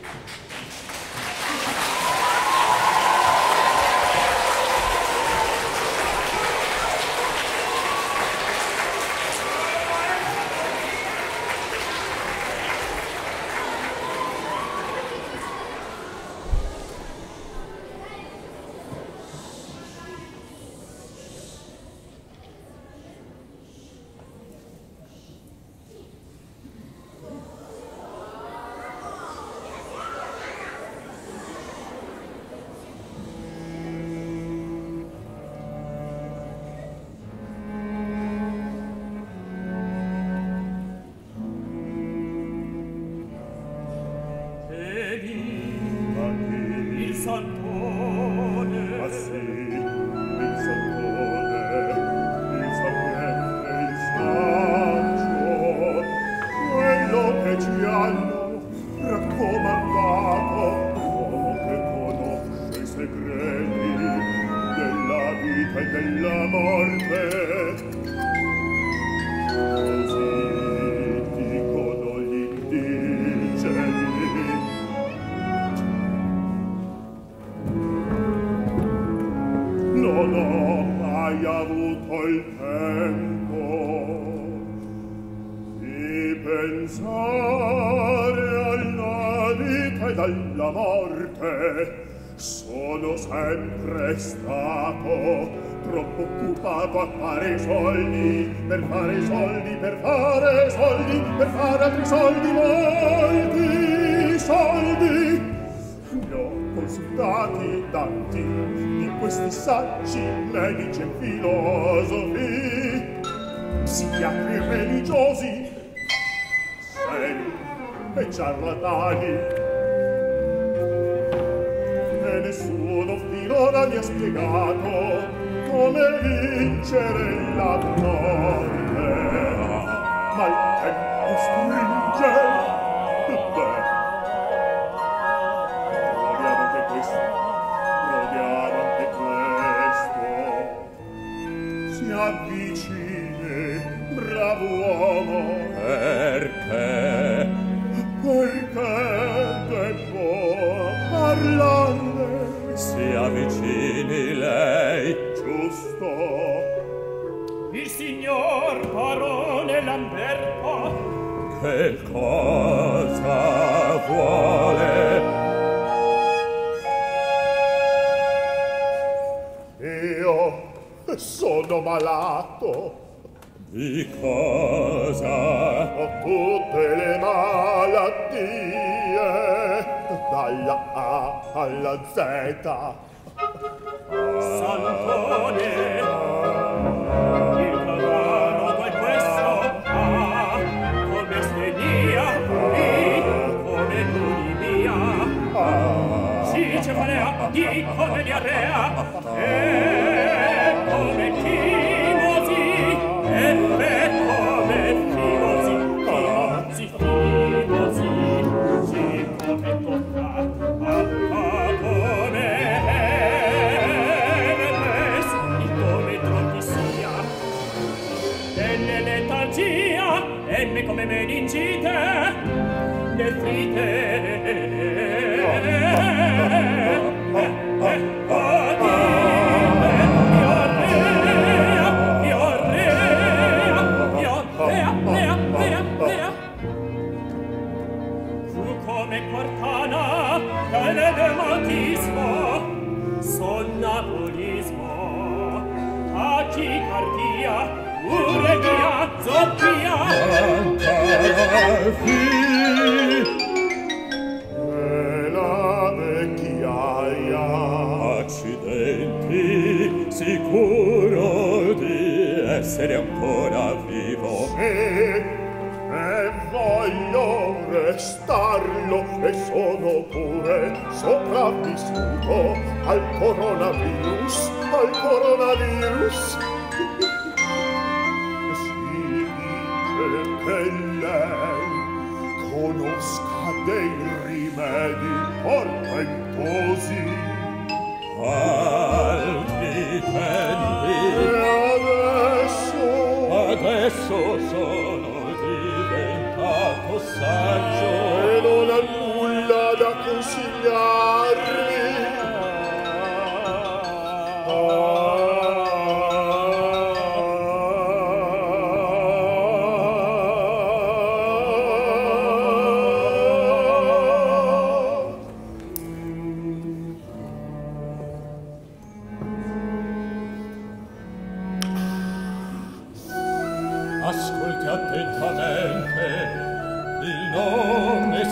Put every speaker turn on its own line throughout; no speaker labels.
Sono diventato saggio e non ha nulla da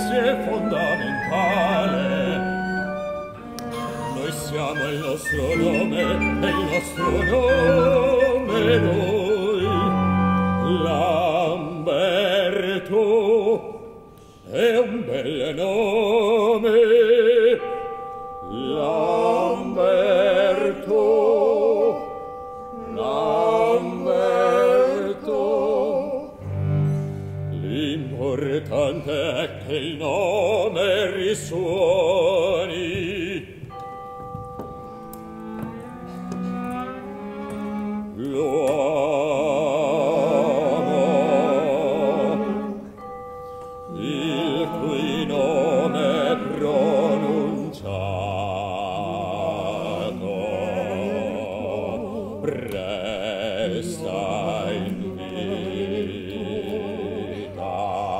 è fondamentale. Noi siamo il nostro nome, e il nostro nome noi. Lamberto è un bel nome. Lamberto, Lamberto. L'importante è che il nome risuoni. L'uomo, il cui nome pronunciato resta in vita.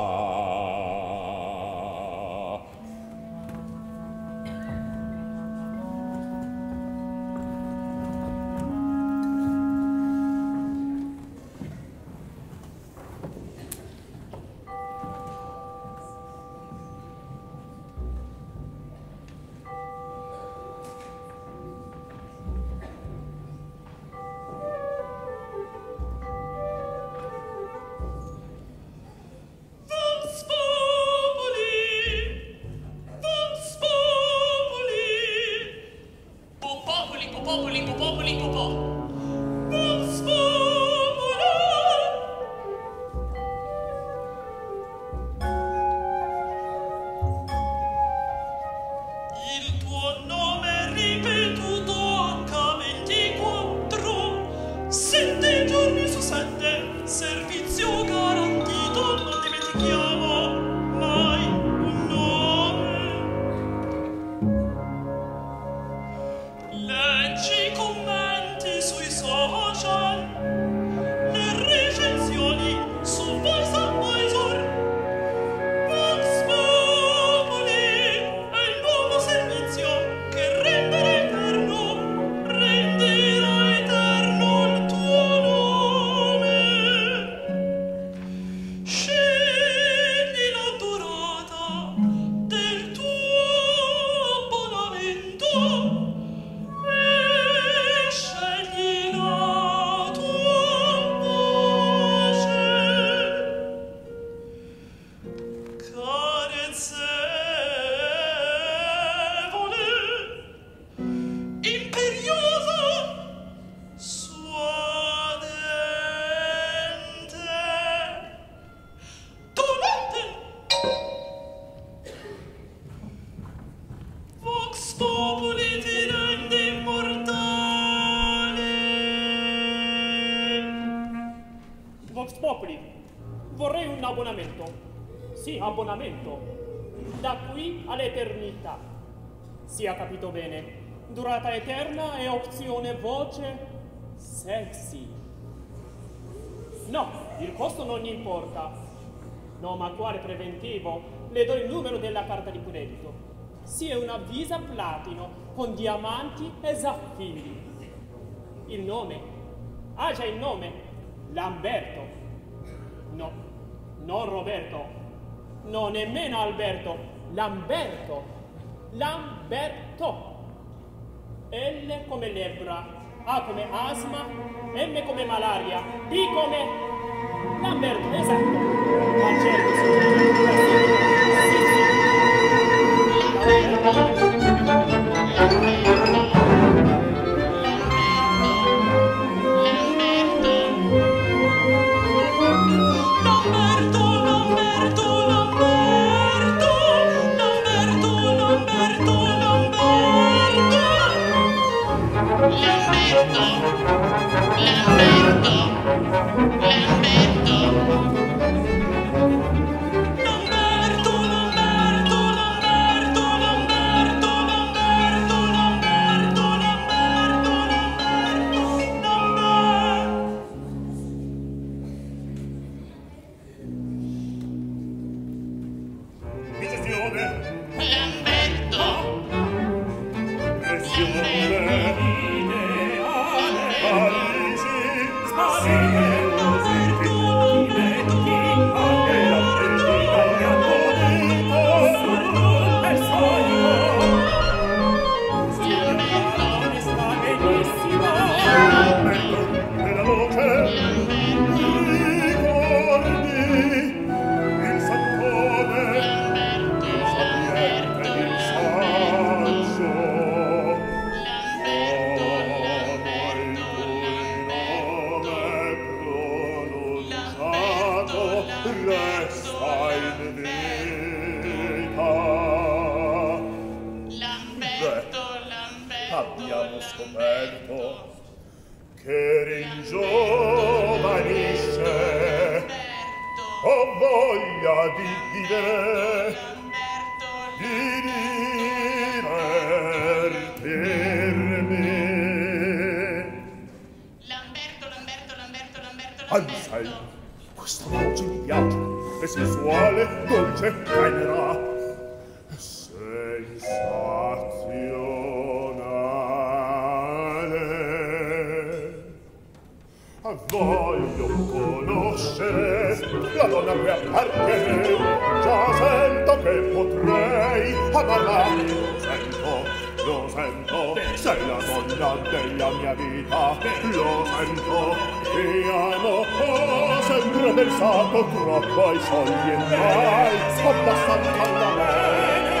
Vox Populi, vorrei un abbonamento. Sì, abbonamento. Da qui all'eternità. Sia capito bene. Durata eterna e opzione voce sexy. No, il costo non importa. No, ma quale preventivo? Le do il numero della carta di credito. Sia una Visa Platino con diamanti e zaffiri. Il nome? Ah, già il nome. Lamberto. No, non Roberto. No, nemmeno Alberto. Lamberto. Lamberto. L come lebbra, A come asma, M come malaria, P come Lamberto, esatto. Ma certo,
abbiamo scoperto che ringiovanisce, ho voglia di vivere, di divertirmi. Anselmo, questa voce mi piace, è sensuale, dolce, tenera, sensazionale. Voglio conoscere la donna a cui appartiene, già sento che potrei amarla, lo sento, sei la donna della mia vita, lo sento, ti amo, ho sempre pensato troppo ai soldi e mai abbastanza alla bene,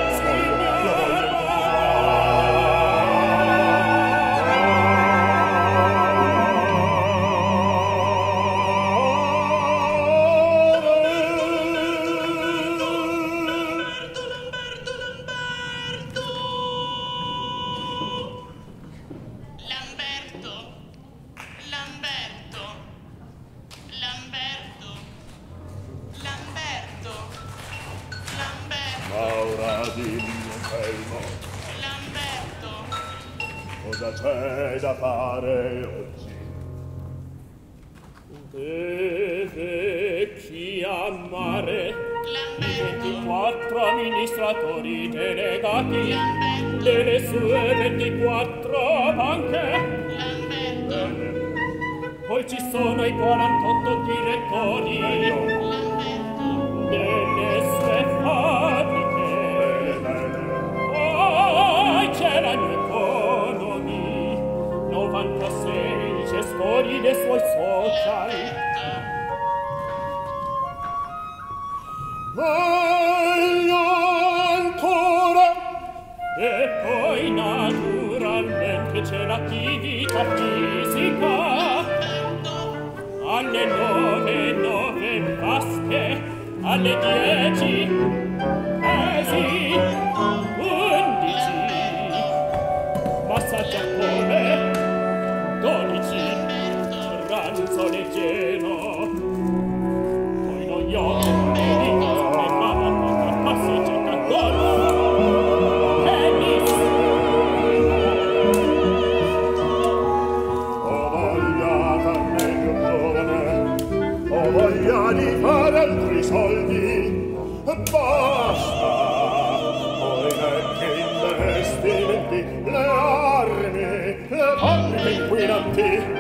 cosa c'è da fare oggi?
Deve chiamare i 24 amministratori delegati delle sue 24 banche. Poi ci sono i 48 direttori delle sue fabbriche. Poi c'è la mia economy, 96 gestori dei suoi social.
Meglio ancora!
E poi naturalmente c'è l'attività fisica. Alle 9 vasche, alle 10 pesi, 11 massaggio al cuore, 12 pranzo leggero, poi lo yoga medico e mamma passeggiata al golf, tennis.
Ho voglia farne più giovane, ho voglia di fare altri soldi, basta! Poi vecchi investimenti, le armi, le fabbriche inquinanti.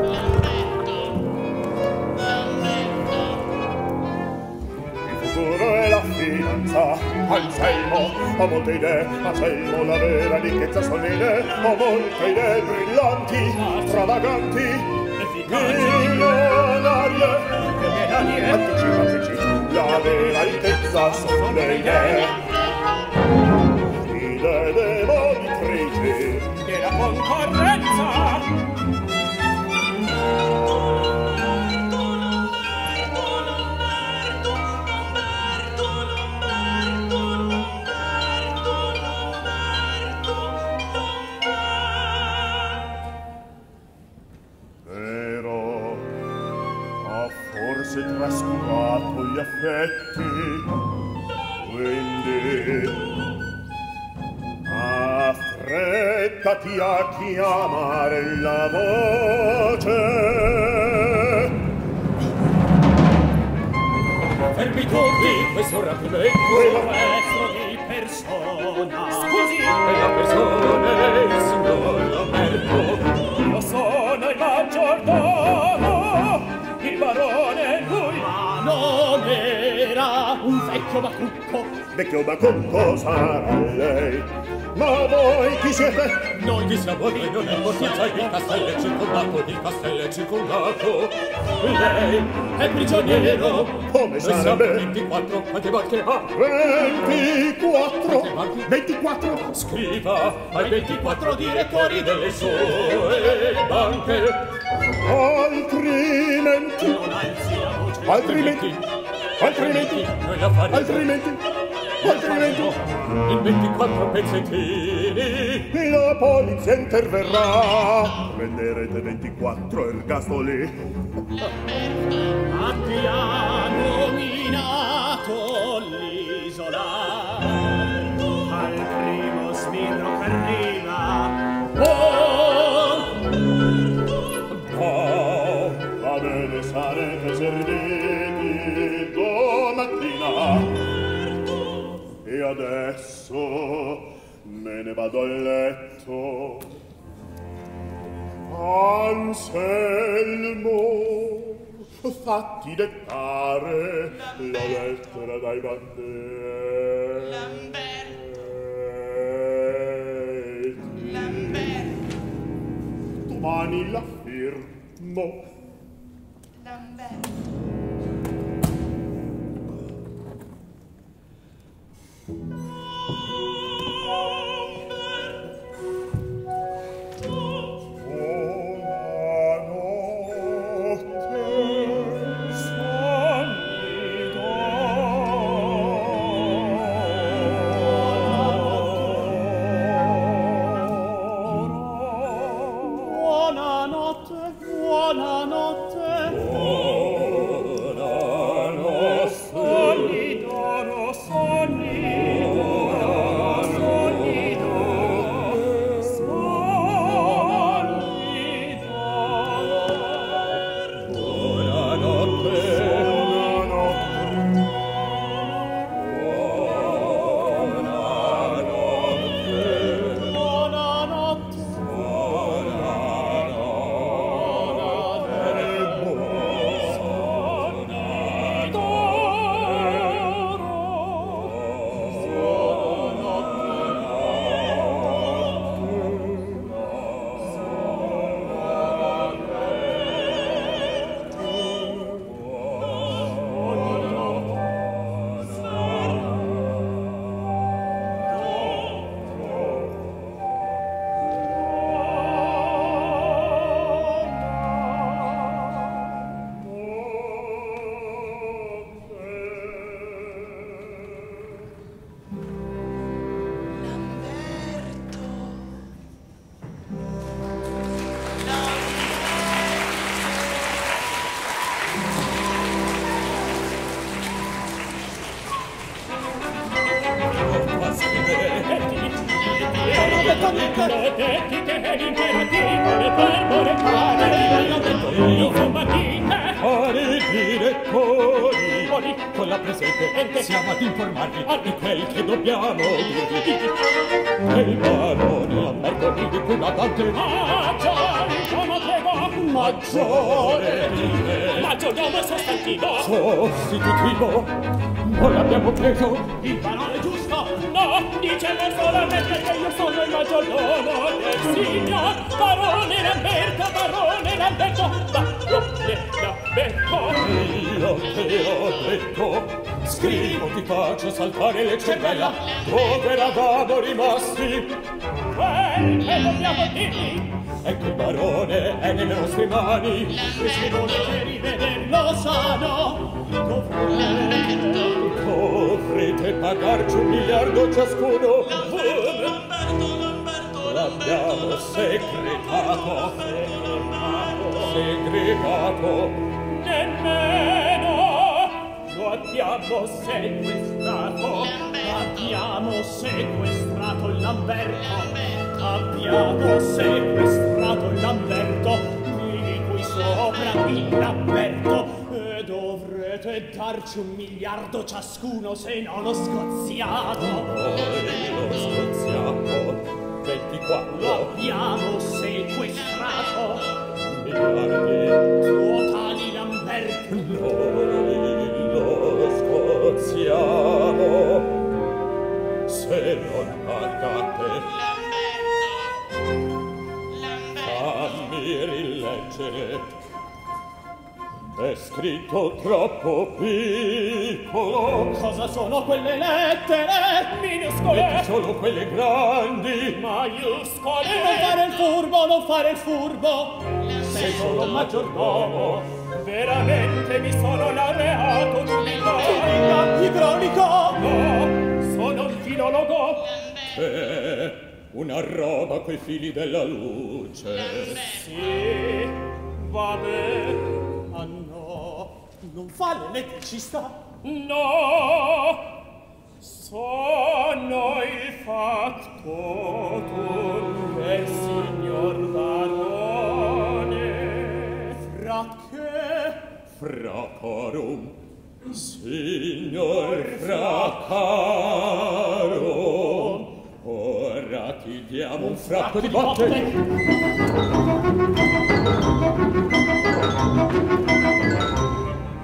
Il futuro è la finanza, Anselmo, ho molte idee, Anselmo, la vera ricchezza sono le idee, ho molte idee brillanti, stravaganti, milionarie, anticipatrici, la vera ricchezza sono le idee, idee demolitrici
della concorrenza.
Vero, ho forse trascurato gli affetti, quindi affrettati a chiamare la voce.
Fermi tutti, questo rapimento maestro di persona. Scusi, è la persona del signor Lamberto. Io sono il maggiordomo, il barone lui, ma non era un vecchio bacucco.
Vecchio bacucco sarà lei, ma voi chi siete?
Noi chi siamo noi non è importanza, il castello è circondato, il castello è circondato. Lei è prigioniero,
come sarebbe?
24, quante banche ha?
24? 24?
Scriva ai 24 direttori delle sue banche.
Altrimenti?
Non alzi la voce.
Altrimenti?
Noi la faremo.
Altrimenti? altrimenti
in 24 pezzettini
la polizia interverrà. Prenderete 24 ergastoli.
Abbiamo minato l'isola al primo sbirro che arriva.
Va bene, sarete serviti domattina. E adesso me ne vado a letto. Anselmo, fatti dettare la lettera dai banderi.
Lamberto.
Domani la firmo.
Lamberto.
Con la presente siamo ad informarvi di quel che dobbiamo dirvi. Il barone Lamberto di Punatante
Maggiordomo prego. Maggiordomo sostantivo.
Sostitutivo. Non l'abbiamo preso.
Il barone giusto. No, dicevo solamente che io sono il maggiordomo del signor Barone Lamberto. Barone Lamberto.
Io te ho detto, scrivo ti faccio saltare le cervella. Dove eravamo rimasti?
Quel che dobbiamo dirvi.
Ecco il barone è nelle nostre mani.
E se volete rivederlo sano,
dovrete pagarci 1 miliardo ciascuno.
Lamberto.
L'abbiamo segretato.
Nemmeno lo abbiamo sequestrato. Abbiamo sequestrato il Lamberto. Abbiamo sequestrato il Lamberto, di cui sopra il Lamberto. E dovrete darci 1 miliardo ciascuno, se no lo scoziato.
Lo scoziato 24.
Lo abbiamo sequestrato.
Miliardi.
Totali Lamberto.
Noi lo scoziamo. Se non pagate, fammi rileggere. È scritto troppo piccolo.
Cosa sono quelle lettere? Minuscole.
Metti solo quelle grandi.
Maiuscole. Non fare il furbo, non fare il furbo. Sei solo un maggiordomo. Veramente mi sono laureato. Tu mi dai idraulico? No, filologo?
Una roba coi fili della luce.
Sì, vabbè. Ah no, non fa l'elettricista? No, sono il factotum del signor barone. Fra che?
Fracarum, signor Fracarum. Ora ti diamo un fracco di botte.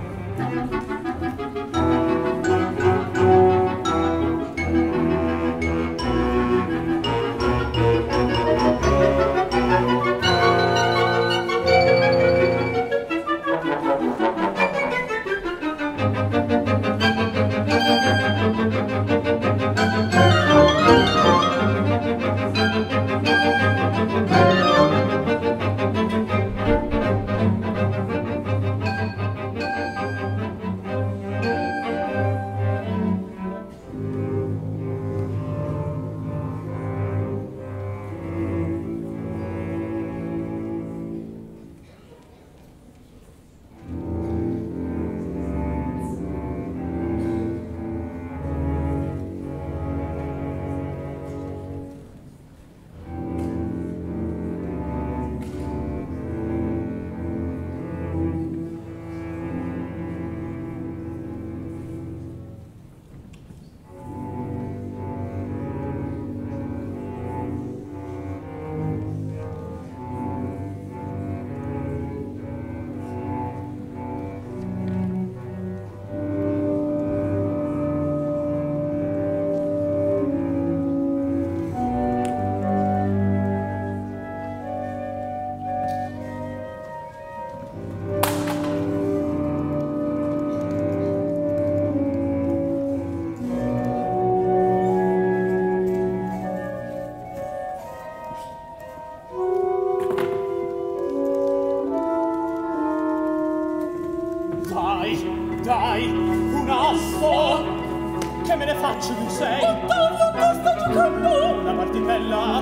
Dai, un asso! Che me ne faccio di sei? Ottavio, tu stai giocando? Una partitella?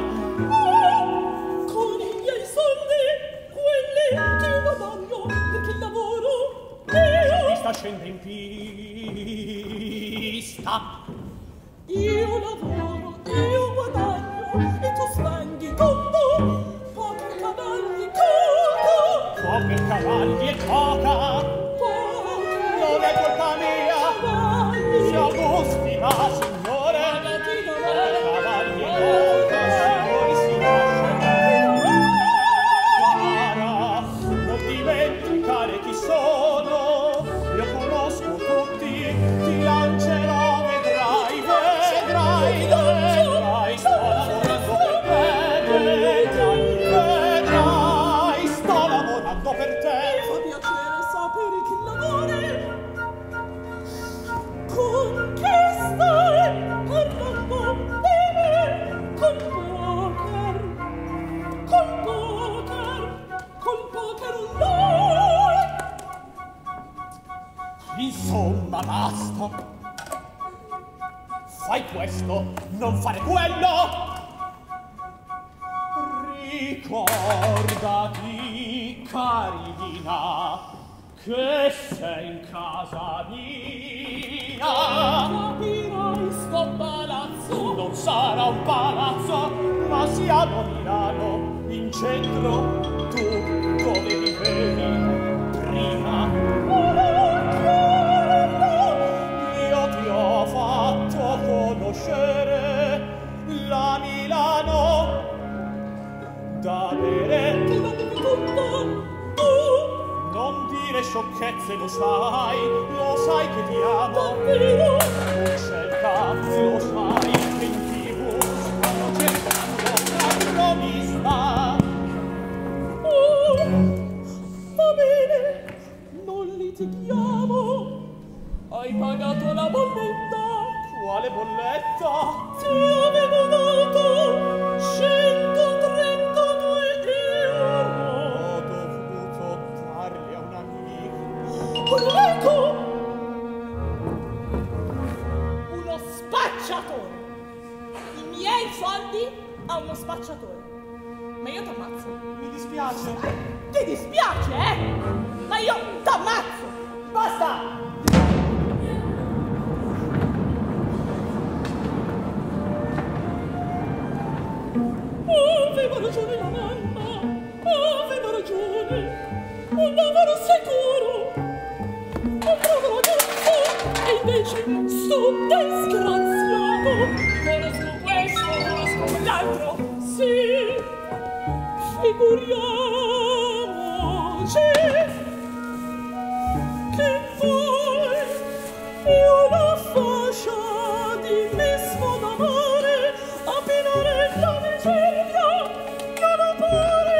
Oh, con i miei soldi, quelli che io guadagno, perché lavoro io. Mi sta scendendo in pista. Io lavoro, io guadagno, e tu spendi tutto. Pochi cavalli, coca. Pochi cavalli e coca. Non è colpa mia, siamo stima, signore. Cavalli e coca, signori, si lascia. Cara, non dimenticare chi sono. Io conosco tutti, ti lancerò, vedrai. Sto lavorando per te, vedrai. Sto lavorando per te. Fa piacere sapere che lavori. Con che stai parlando di me? Col poker noi. Insomma, basta. Fai questo, non fare quello. Ricordati, carina, che sei in casa mia. Capirai, sto palazzo non sarà un palazzo, ma siamo a Milano, in centro. Tu dove vivevi prima? Io ti ho fatto conoscere la Milano da bere. Che va di tutto tu. Non dire sciocchezze, lo sai che ti amo. Davvero? Non cerca, lo sai che in TV stanno cercando una cronista. Oh, va bene, non litighiamo. Hai pagato la bolletta? Quale bolletta? Ti avevo dato 132 euro. Ho dovuto darli a un amico. Un amico? Uno spacciatore.
miei soldi a uno spacciatore. Ma io t'ammazzo.
Mi dispiace.
Ti dispiace, eh? Ma io t'ammazzo.
Basta!
Aveva ragione la mamma, aveva ragione. Un lavoro sicuro, un bravo ragazzo, e invece sto disgraziato. Conosco questo, conosco quell'altro, sì, figuriamoci che poi una fascia di mismo d'amore a pinare la miseria che non pare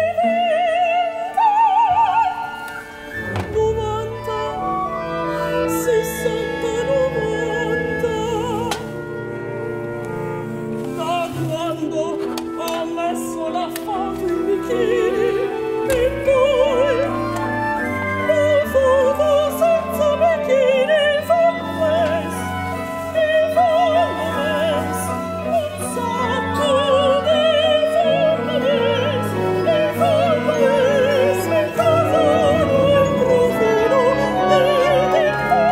la foto in bikini e poi la foto senza bikini followers un sacco di followers in casa nel profilo di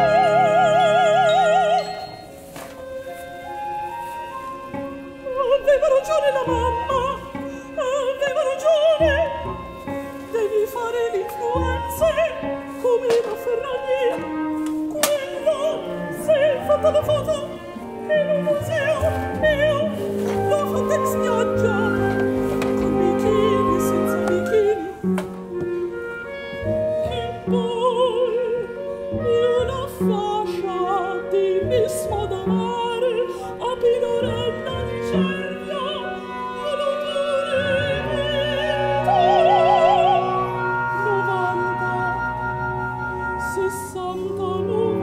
aveva ragione la mamma. Aveva ragione, devi fare l'influencer come la Ferragni. Quella si è fatta la foto in un museo e io l'ho fatta in spiaggia con bikini senza bikini. E poi una fascia di mismo d'amare a Pinorella di Cervia. 60,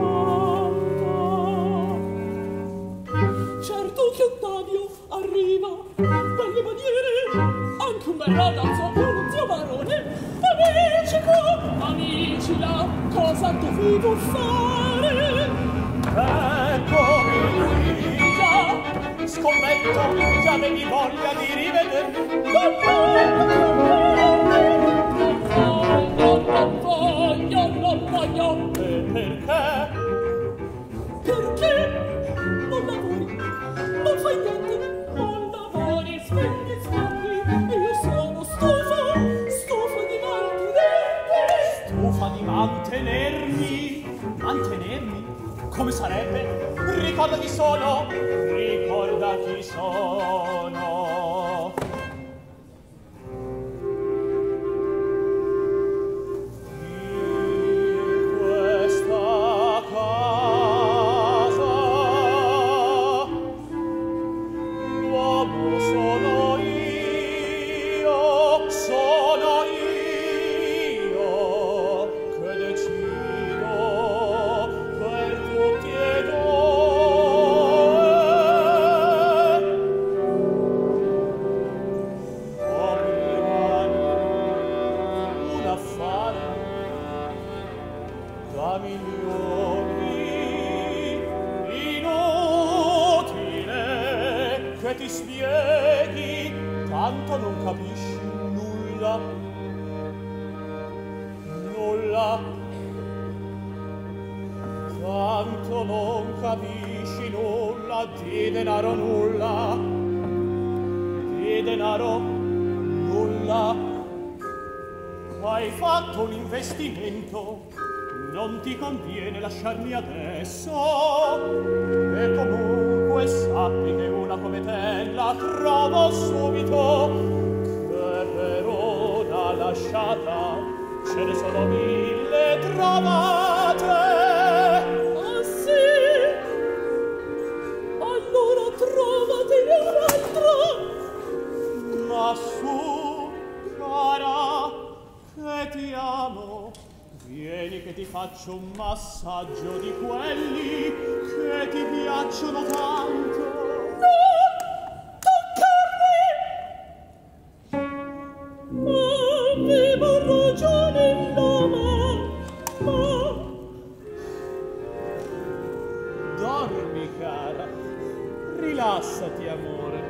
90. Certo che Ottavio arriva, belle maniere, anche un bel ragazzo, uno zio barone. Amici qua, amici là, cosa dovevo fare?
Eccomi qui.
Già,
Scommetto, già avevi voglia di rivedermi.
Non voglio.
Perché?
Perché non lavori, non fai niente, non lavori, spendi. E io sono stufa di mantenerti.
Stufa di mantenermi? Mantenermi? Come sarebbe? Ricorda chi sono! Ricorda chi sono! Ti spieghi, tanto non capisci nulla. Tanto non capisci nulla di denaro nulla. Di denaro nulla. Hai fatto un investimento, non ti conviene lasciarmi adesso. E comunque sappi che una come te la trovo subito, che per una lasciata ce ne sono 1000 trovate.
Ah sì? Allora trovatene un'altra.
Ma su, cara, che ti amo, vieni che ti faccio un massaggio di quelli che ti piacciono tanto.
Avevo ragione la mamma.
Dormi, cara, rilassati, amore.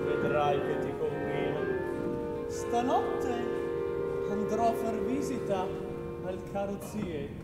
Vedrai che ti conviene. Stanotte andrò a far visita al caro zietto.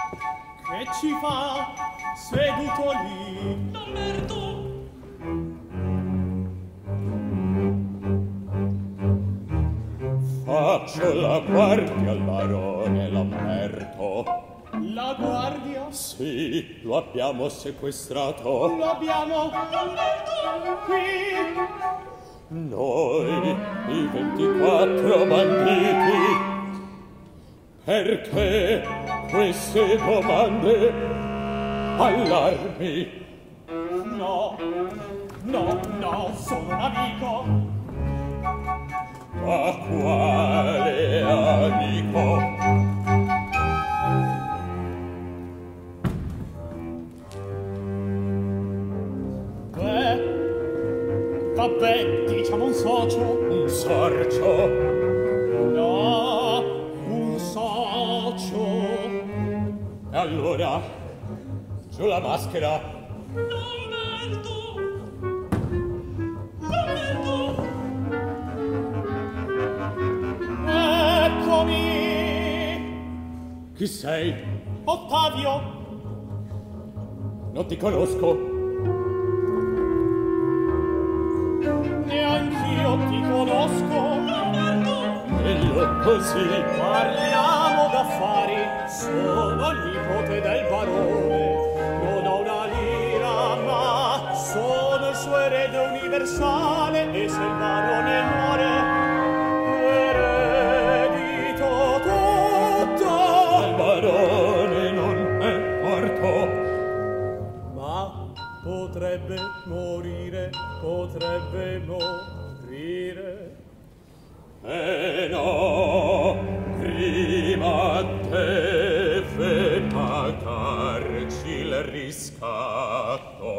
Che ci fa seduto lì?
Lamberto!
faccio la guardia al barone Lamberto.
La guardia?
Sì, lo abbiamo sequestrato.
Lo abbiamo qui.
Noi, i 24 banditi. Perché queste domande? Allarmi.
No, sono un amico.
Ma quale amico?
Vabbè, diciamo un socio.
Un sorcio?
No, un socio.
E allora, giù la maschera.
Lamberto!
Eccomi!
Chi sei?
Ottavio!
Non ti conosco.
Neanch'io ti conosco.
Meglio così.
Parliamo d'affari. Sono il nipote del barone. Non ho una lira, ma sono il suo erede universale. E se il barone muore, eredito tutto.
Il barone non è morto.
Ma potrebbe morire, potrebbe morire.
No, prima deve pagarci il riscatto.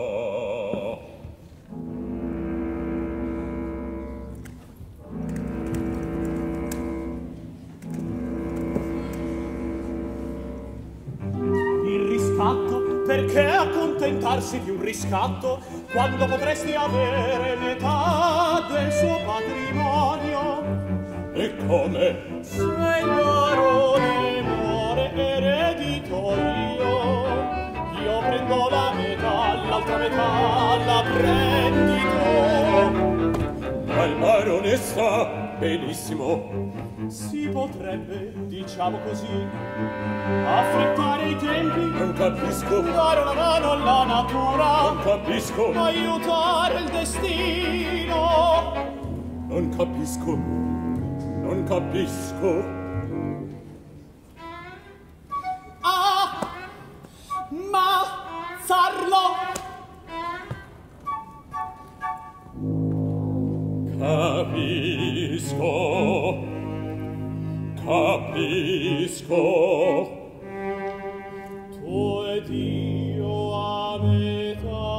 Il riscatto? Perché accontentarsi di un riscatto quando potresti avere metà del suo patrimonio?
E come?
Se il barone muore eredito io prendo la metà, l'altra metà la prendi tu.
Ma il barone sta benissimo.
Si potrebbe, diciamo così, affrettare i tempi.
Non capisco.
Dare una mano alla natura.
Non capisco.
Aiutare il destino.
Non capisco. Non capisco.
Ammazzarlo.
Capisco. Capisco.
Tu ed io a metà.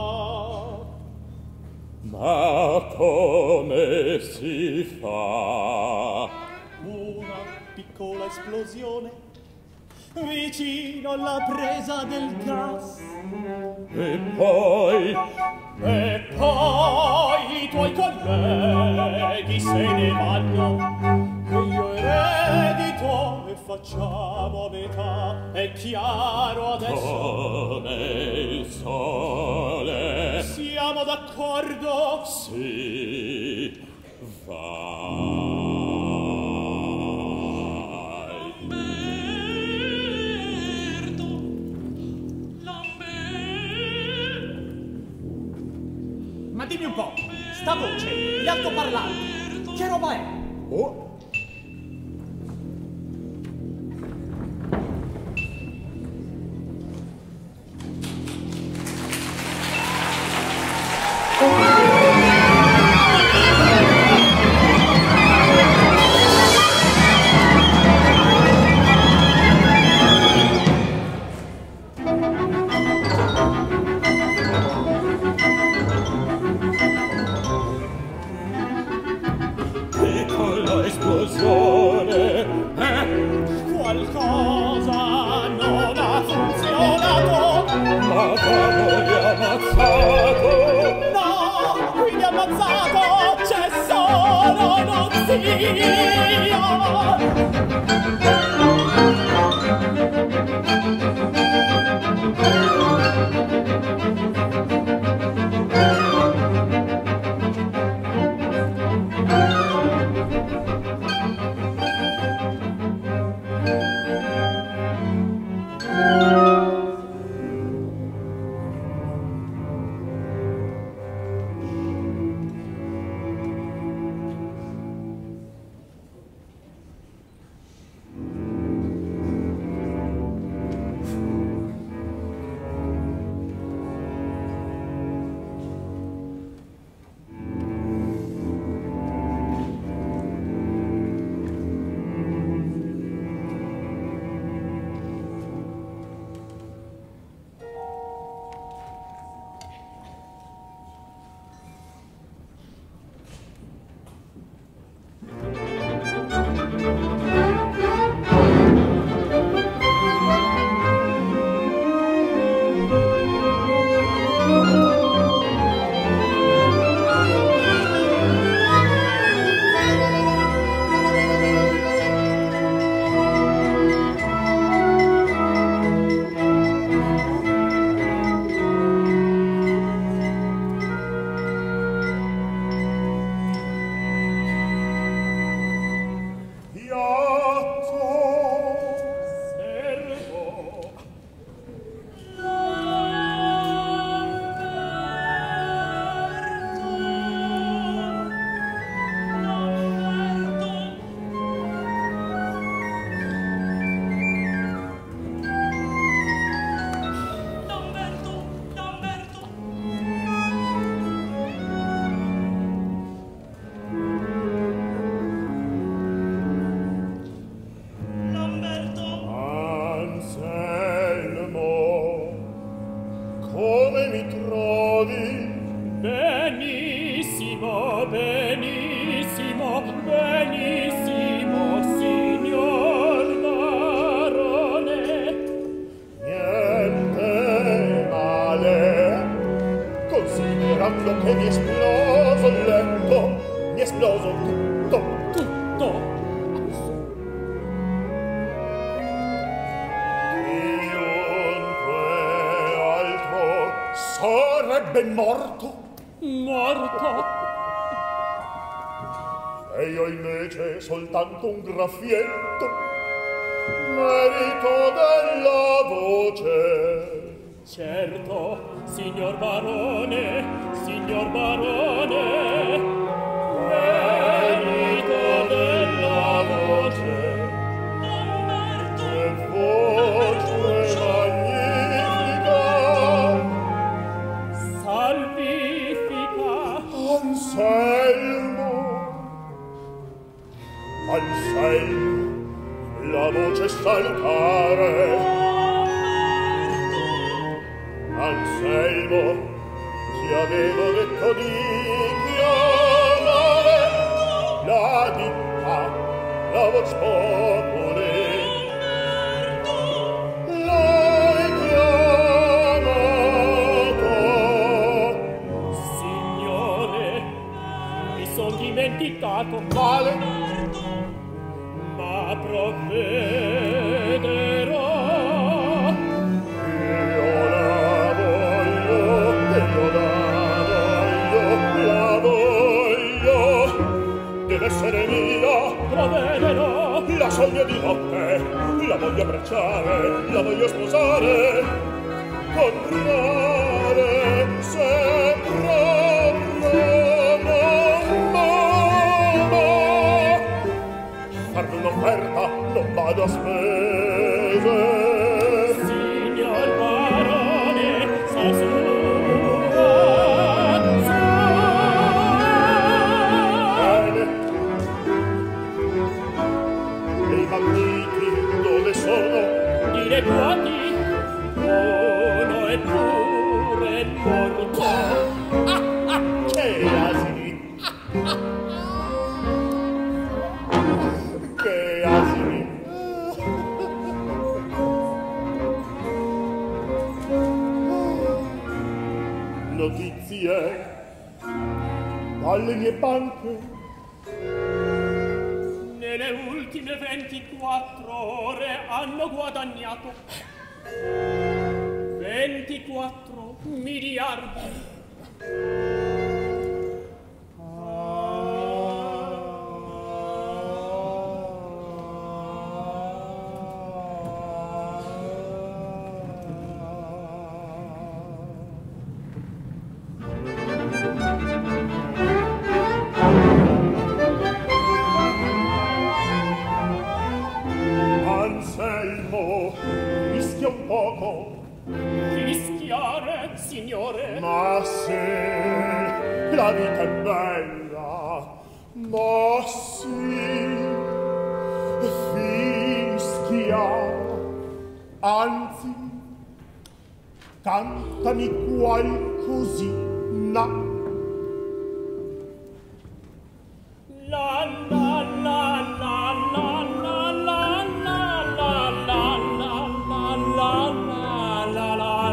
Ma come si fa?
Una piccola esplosione vicino alla presa del gas.
E poi
I tuoi colleghi se ne vanno e io eredito e facciamo a metà. È chiaro adesso?
come il sole.
Siamo d'accordo?
Sì, vai.
Ma dimmi un po', sta voce, gli altoparlanti, che roba è?
Oh. Piccola esplosione,
Qualcosa non ha funzionato.
ma vamo ammazzato.
No, quindi ammazzato c'è solo
quando che mi è esploso il letto, mi è esploso tutto.
Tutto?
Sarebbe morto.
Morto?
E io invece soltanto un graffietto, merito della voce.
Certo, signor barone, merito della voce.
Che voce magnifica,
salvifica.
Anselmo, la voce saltare. Anselmo, ti avevo detto di chiamare la ditta, la voce popoli. L'hai chiamato.
Signore, mi son dimenticato.
Vale,
ma provvederò.
la voglio, deve essere mia.
Provvederò.
La sogno di notte, la voglio abbracciare, la voglio sposare, comprare se proprio non m'ama. Farmi un'offerta, non vado a spese.
Signor barone, sa sua.
Bene. E i banditi dove sono?
Dileguati, uno è pure morto.
Che asini! Che asini! Notizie dalle mie banche.
Nelle ultime 24 ore hanno guadagnato 24 miliardi.
Anselmo, rischia un poco.
Fischiare, signore?
Ma se la vita è bella, ma sì, fischia, anzi, cantami qualcosina.
La la la la la la la la la la la la la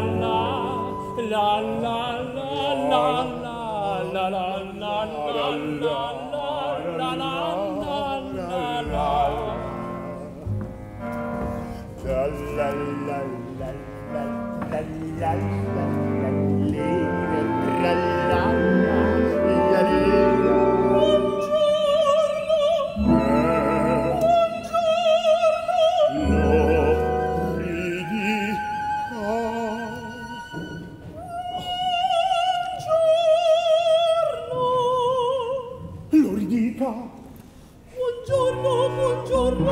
Lo ridica.
Buongiorno, buongiorno,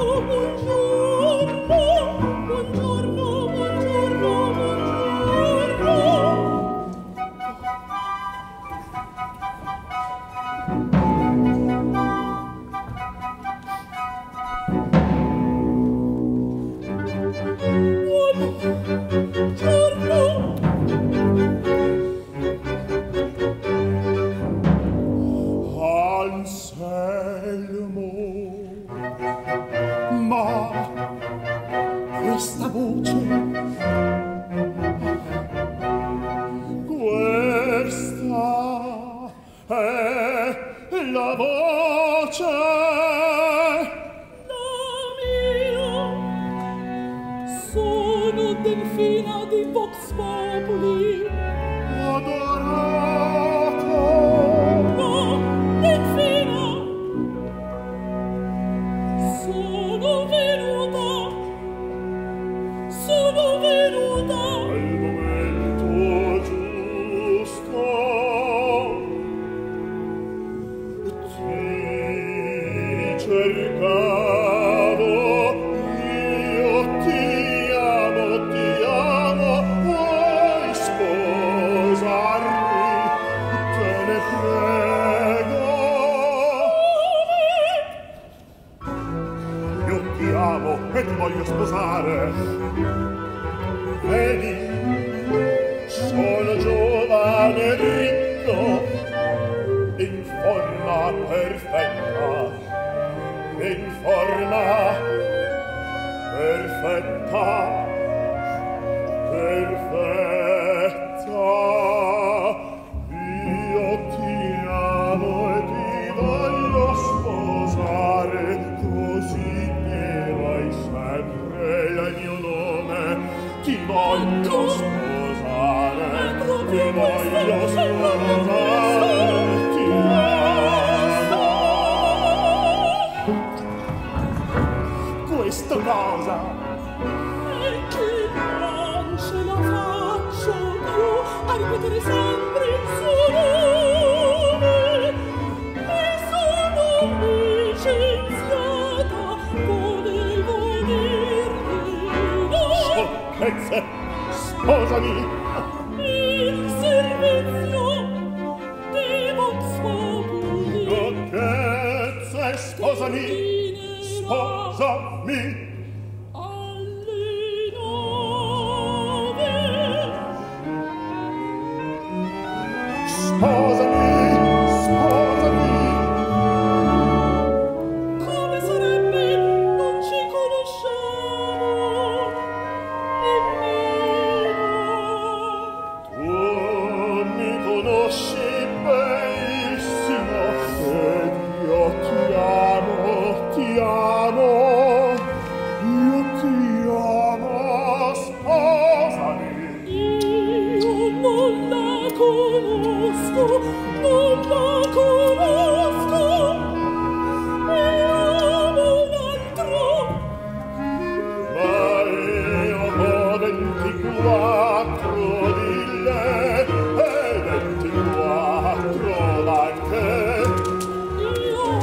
buongiorno. Buongiorno, buongiorno, buongiorno.
la voce
la mia sono Delfina di Vox Populi
adorato
no Delfina sono venuta
al momento giusto ti cercavo io ti amo vuoi sposarmi te ne prego io ti amo e ti voglio sposare vedi sono giovane e ricco in forma perfetta io ti amo e ti voglio sposare così dirai sempre il mio nome ti voglio sposare ti voglio sposare ti amo questa cosa
e che non ce la faccio più a ripetere sempre il suo nome e sono licenziata volevo dirvi no
sciocchezze sposami
il servizio di Vox Populi
sciocchezze sposami sposami
alle 9
sposami
come sarebbe non ci conosciamo nemmeno
tu mi conosci benissimo ed io ti amo io ti amo sposami
io non la conosco e amo un altro
ma io ho 24 di lei e 24 anche
io ho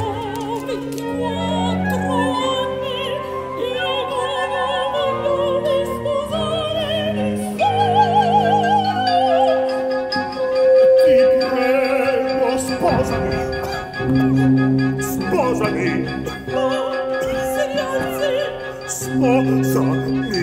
24 anni e non voglio di sposare
ti prego sposami
si rialzi
sposami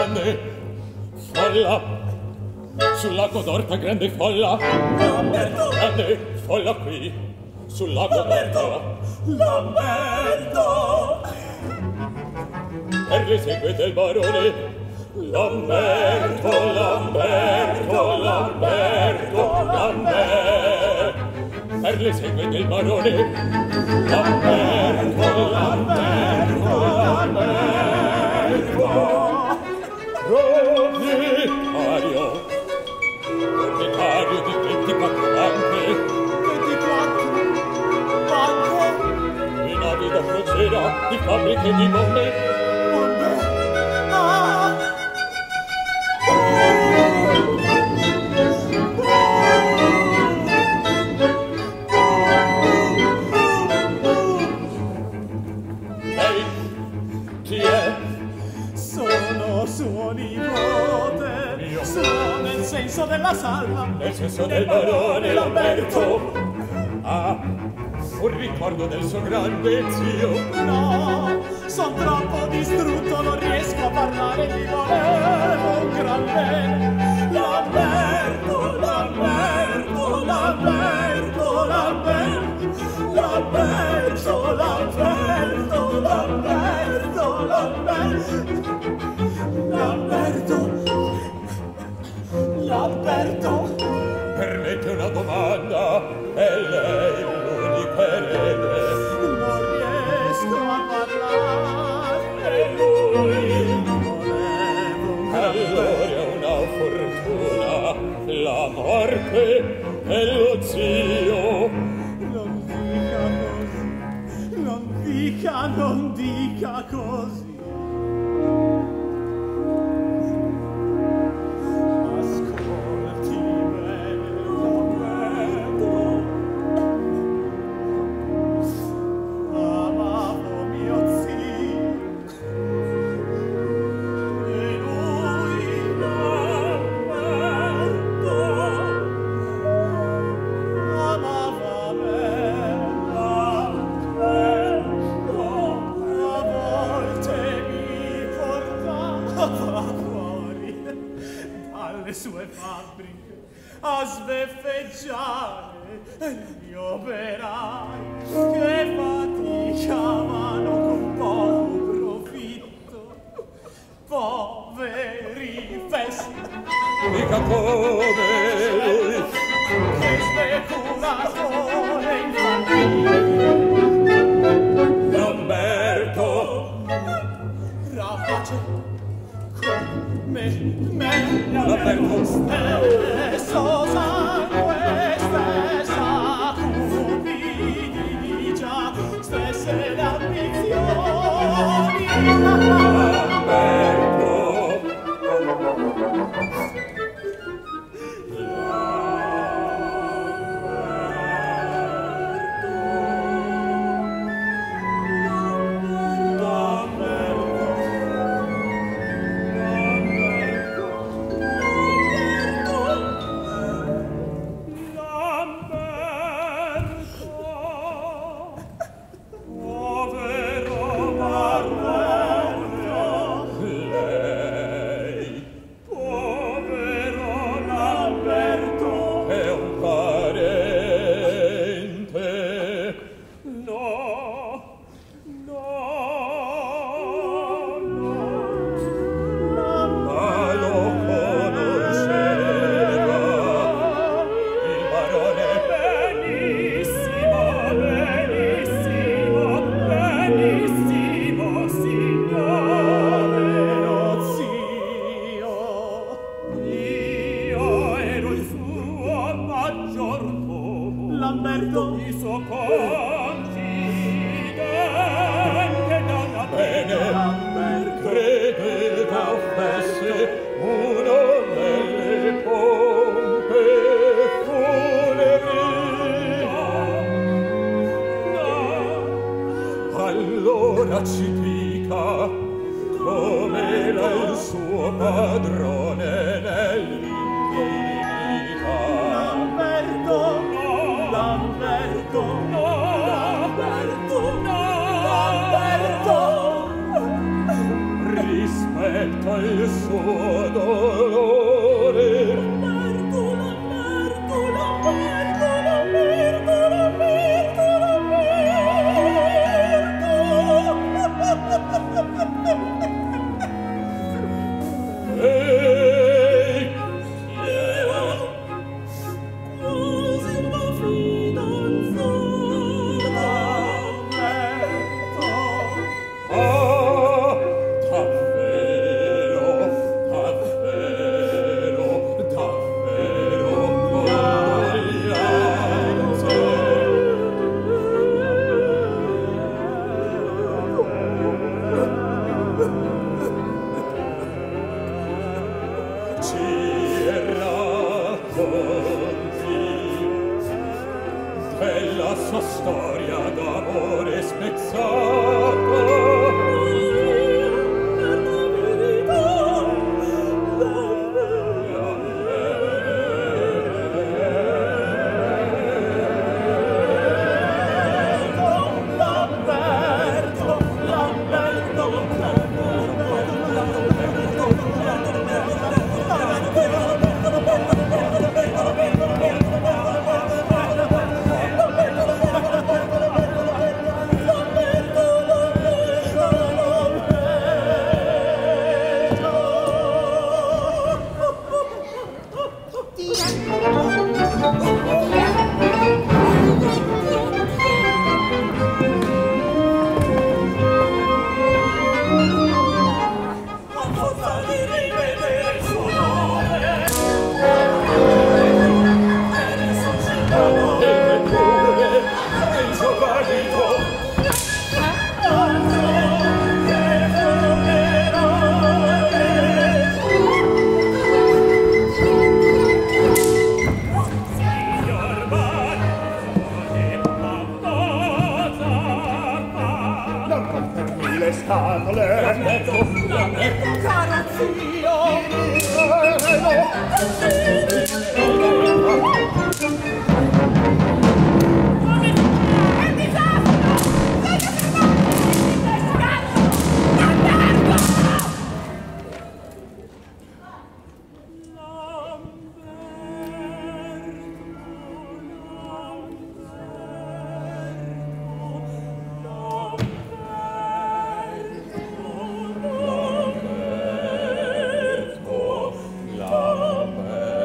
grande folla sul lago d'Orta, grande folla
Lamberto,
grande folla qui sul lago d'Orta.
Lamberto,
Per l'esegue del barone Lamberto, Lamberto, Lamberto, Lamberto. Per l'esegue del barone Lamberto, Lamberto, Lamberto. Proprietario di 24 banche,
24 banche,
di navi da crociera, di fabbriche di bombe.
bombe, ah!
Ehi, chi è?
Sono suo nipote,
Io.
sono nel senso della salva,
Nel senso del barone Lamberto. Ah, un ricordo del suo grande zio.
No, son troppo distrutto, non riesco a parlare di volevo un gran bene. Lamberto, Lamberto, Lamberto, Lamberto, Lamberto, Lamberto, Lamberto, Lamberto, Lamberto, Lamberto.
Permette una domanda, è lei l'unico erede?
Non riesco a parlare, e lui volevo un gran
Allora è una fortuna, la morte e lo zio.
Non dica così, non dica così. Ascolti bene, Lamberto. Amavo mio zio, e lui Lamberto amava me, Lamberto, a volte mi portava fuori dalle sue fabbriche a sbeffeggiare gli operai che faticavano con poco profitto, poveri fessi
Mica come lui.
che speculatore infantile
Lamberto,
rapace come me.
Lamberto.
Stesso sangue, stessa cupidigia, stesse ambizioni.
Lamberto. Lei
Povero Lamberto,
è un parente.
No, no, no.
Ma lo conosceva il barone.
Benissimo, benissimo, benissimo, signore.
povero zio.
Io ero il suo maggiordomo,
Lamberto,
il suo confidente da una
Bene,
Lamberto,
credeva fosse uno delle pompe funebri. Allora ci dica com'era il suo padrone nell'intimità.
Lamberto, Lamberto, Lamberto, Lamberto.
Rispetto svelto il suo dolore.
Lamberto, Lamberto, Lamberto, Lamberto, Lamberto, Lamberto.
Ehi,
Io, quasi una fidanzata.
ah, davvero, davvero, davvero condoglianze. Ci racconti della sua storia d'amore spezzato.
Per la verità, Lamberto, Lamberto,
Non rompermi le scatole.
caro zio,
Lamberto,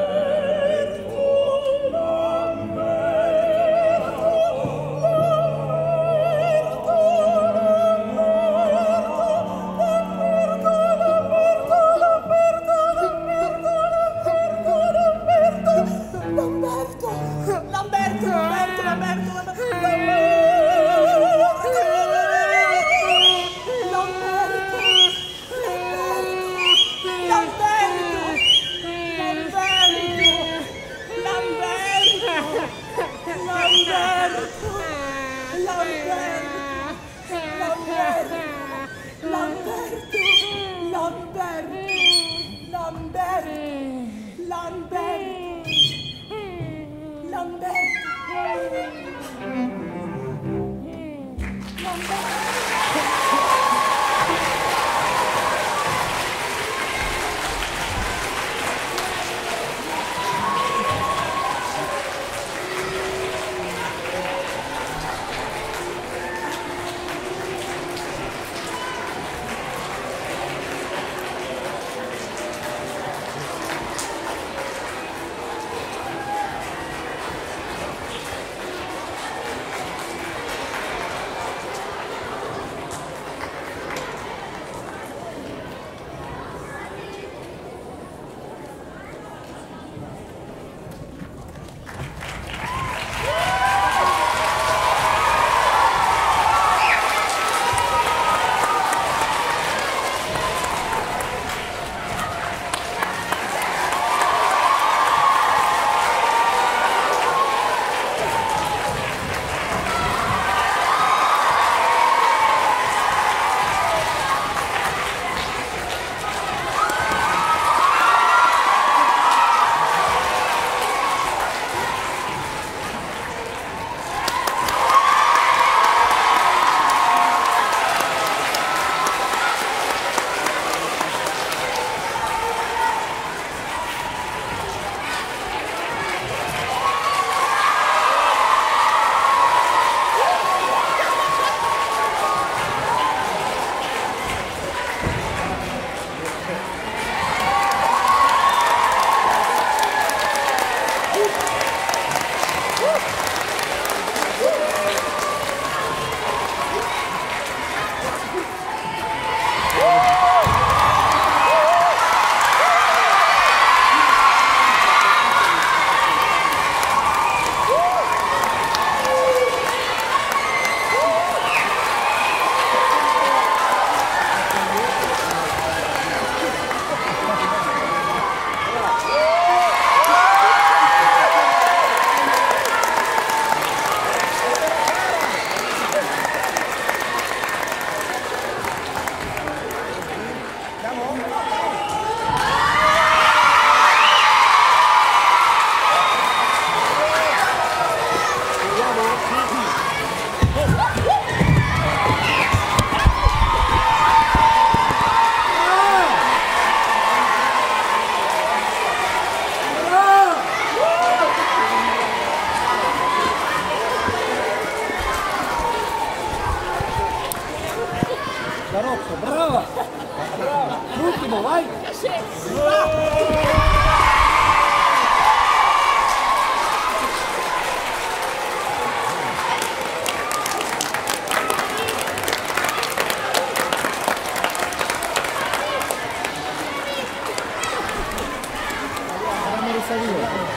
Vamos a salir.